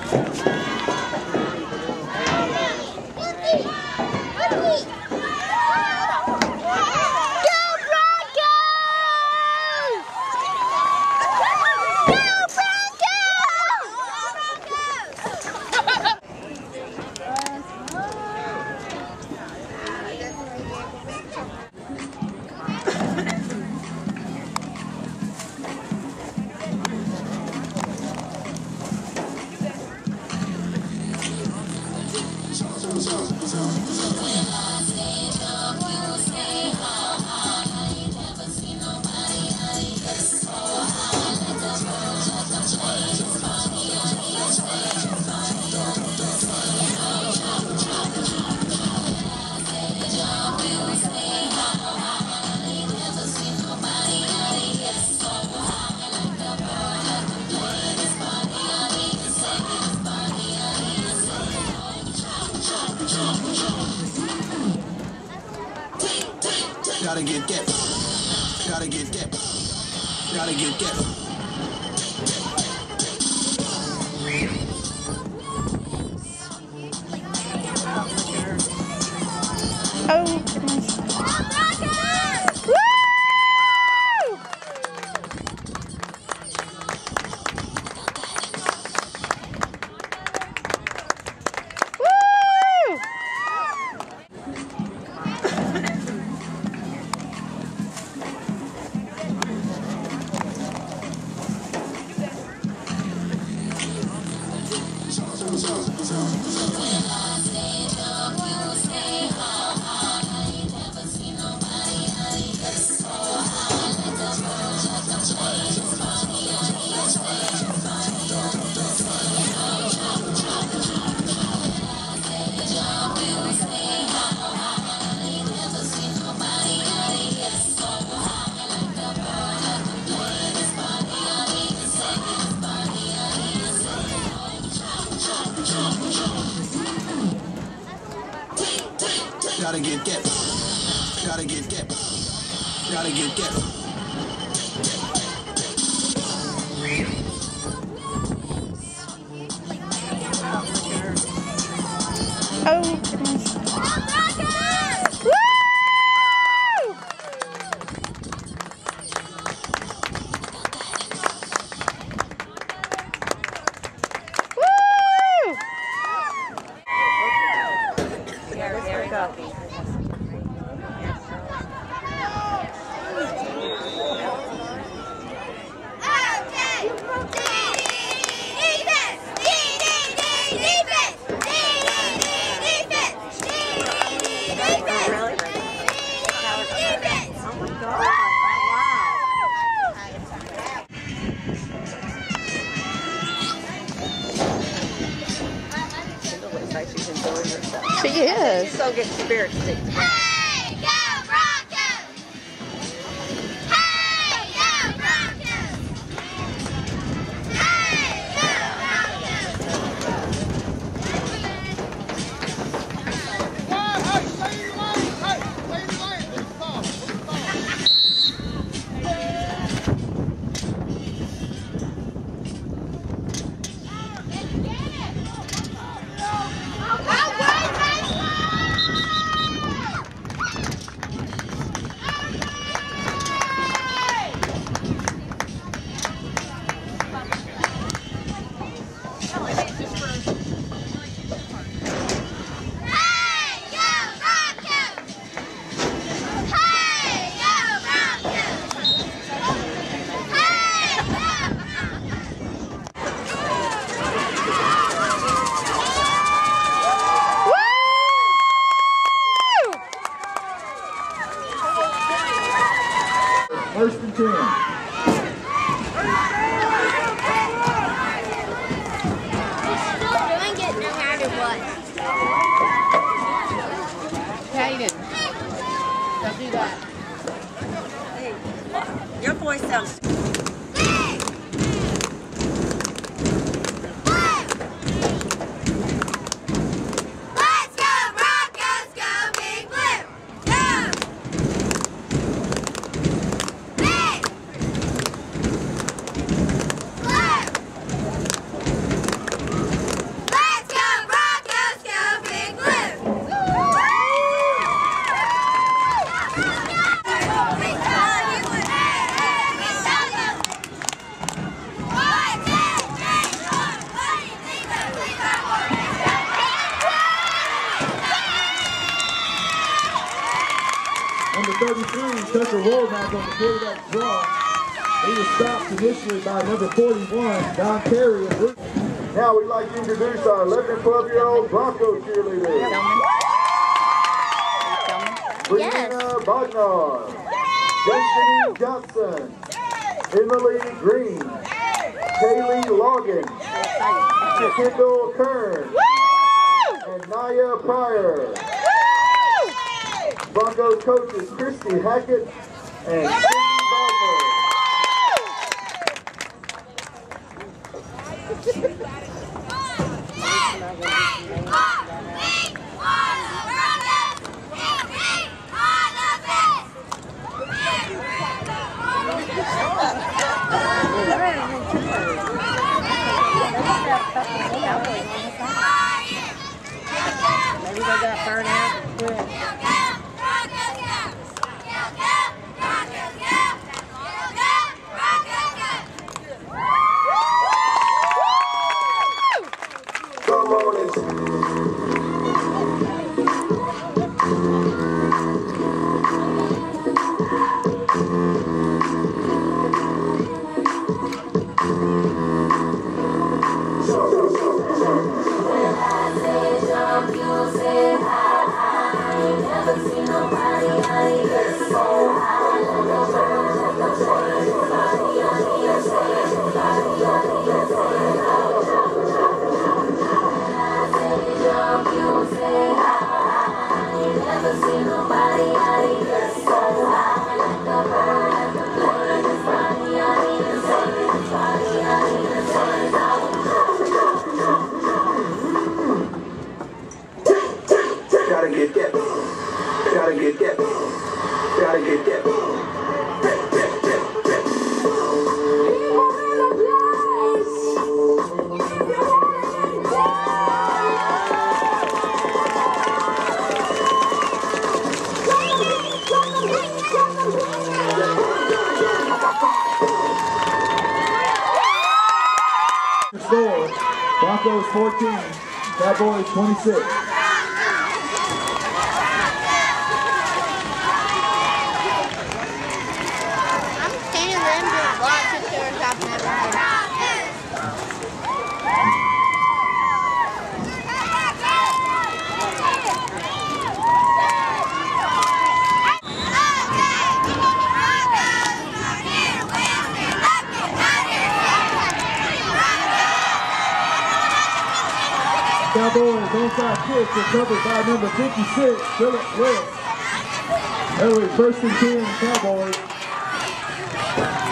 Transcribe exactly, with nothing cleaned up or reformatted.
Gotta get that. Gotta get that. Gotta get that. Oh, goodness. Woo! Woo! Gotta get that. Gotta get that. Gotta get that. Oh, goodness. Woo! Woo! There we go. She is. So get spirit sticks. Hey, go Broncos! Hey, go Broncos! Hey, go First and ten. doing it no matter what. Hayden, don't do that. Hey, your voice sounds. Let's go Broncos, go Big Blue! Go! Big! Blue! thirty-three, Tucker Womack on the quarterback draw. He was stopped initially by number forty-one, Don Terry. Now we'd like to introduce our eleven and twelve year old Bronco cheerleaders. Brianna Bognar, Destiny Johnson, Emily Green, Kaylee Logan, Kendall Kern, and Naya Pryor. Broncos coaches Christy Hackett and Cindy Bognar. Maybe they got burned out. Come on in. Gotta get that. Gotta get that. Gotta get that. Score, Broncos fourteen, Cowboys twenty-six. Cowboys onside kick recovered by number fifty-six, Philip Willis. Early first and ten, Cowboys.